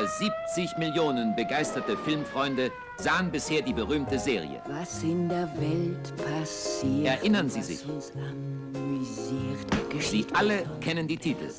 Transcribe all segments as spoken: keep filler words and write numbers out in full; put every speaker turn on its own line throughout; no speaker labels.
siebzig Millionen begeisterte Filmfreunde sahen bisher die berühmte Serie.
Was in der Welt passiert,
Erinnern Sie sich?
was uns amüsiert,
Sie alle kennen die Titel.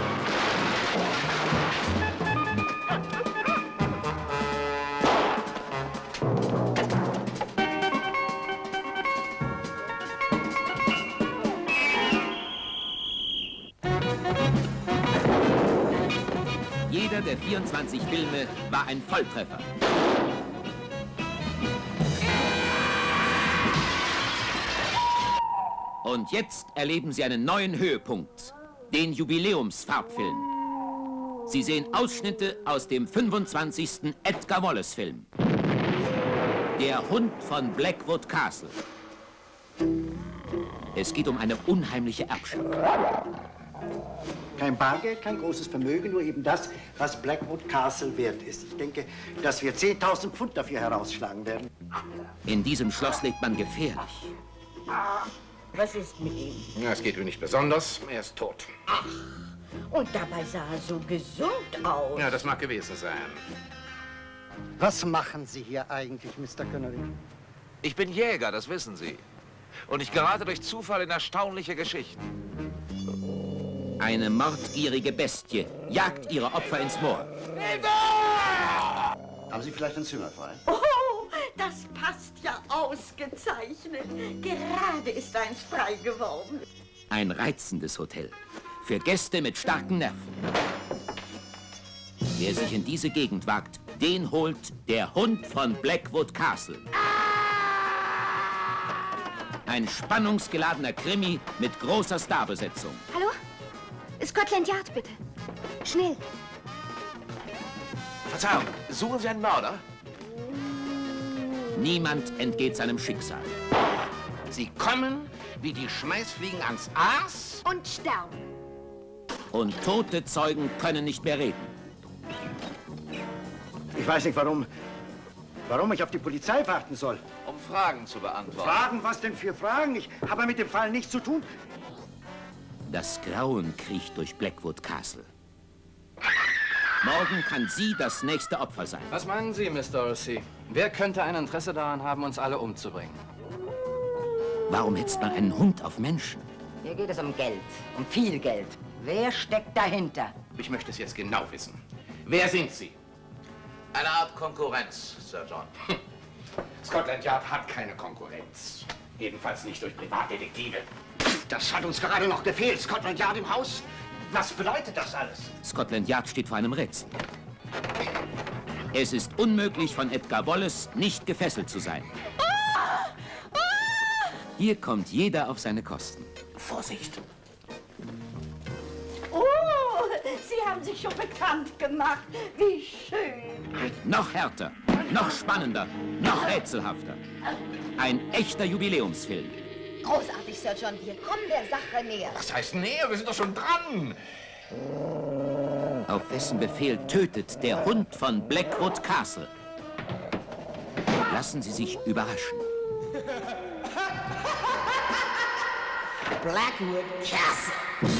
Jeder der vierundzwanzig Filme war ein Volltreffer. Und jetzt erleben Sie einen neuen Höhepunkt, den Jubiläumsfarbfilm. Sie sehen Ausschnitte aus dem fünfundzwanzigsten Edgar Wallace-Film. Der Hund von Blackwood Castle. Es geht um eine unheimliche Erbschaft.
Kein Bargeld, kein großes Vermögen, nur eben das, was Blackwood Castle wert ist. Ich denke, dass wir zehntausend Pfund dafür herausschlagen werden.
In diesem Schloss lebt man gefährlich.
Was ist mit ihm?
Ja, es geht ihm nicht besonders. Er ist tot.
Ach, und dabei sah er so gesund aus.
Ja, das mag gewesen sein.
Was machen Sie hier eigentlich, Mister Connery?
Ich bin Jäger, das wissen Sie. Und ich gerate durch Zufall in erstaunliche Geschichten.
Eine mordgierige Bestie jagt ihre Opfer ins Moor.
Haben Sie vielleicht einen Zimmer frei?
Oh, das passt ja ausgezeichnet. Gerade ist eins frei geworden.
Ein reizendes Hotel. Für Gäste mit starken Nerven. Wer sich in diese Gegend wagt, den holt der Hund von Blackwood Castle. Ein spannungsgeladener Krimi mit großer Starbesetzung.
Hallo? Scotland Yard, bitte. Schnell.
Verzeihung, suchen Sie einen Mörder?
Niemand entgeht seinem Schicksal.
Sie kommen wie die Schmeißfliegen ans Aas.
Und sterben.
Und tote Zeugen können nicht mehr reden.
Ich weiß nicht, warum, warum ich auf die Polizei warten soll.
Um Fragen zu beantworten.
Fragen? Was denn für Fragen? Ich habe mit dem Fall nichts zu tun.
Das Grauen kriecht durch Blackwood Castle. Morgen kann sie das nächste Opfer sein.
Was meinen Sie, Miss Dorothy? Wer könnte ein Interesse daran haben, uns alle umzubringen?
Warum hetzt man einen Hund auf Menschen?
Hier geht es um Geld, um viel Geld. Wer steckt dahinter?
Ich möchte es jetzt genau wissen. Wer sind Sie?
Eine Art Konkurrenz, Sir John.
Scotland Yard hat keine Konkurrenz. Jedenfalls nicht durch Privatdetektive.
Das hat uns gerade noch gefehlt. Scotland Yard im Haus. Was bedeutet das alles?
Scotland Yard steht vor einem Rätsel. Es ist unmöglich, von Edgar Wallace nicht gefesselt zu sein. Hier kommt jeder auf seine Kosten.
Vorsicht!
Oh, Sie haben sich schon bekannt gemacht. Wie schön.
Noch härter, noch spannender, noch rätselhafter. Ein echter Jubiläumsfilm.
Großartig, Sir John. Wir kommen der Sache näher.
Was heißt näher? Wir sind doch schon dran!
Auf wessen Befehl tötet der Hund von Blackwood Castle? Lassen Sie sich überraschen.
Blackwood Castle.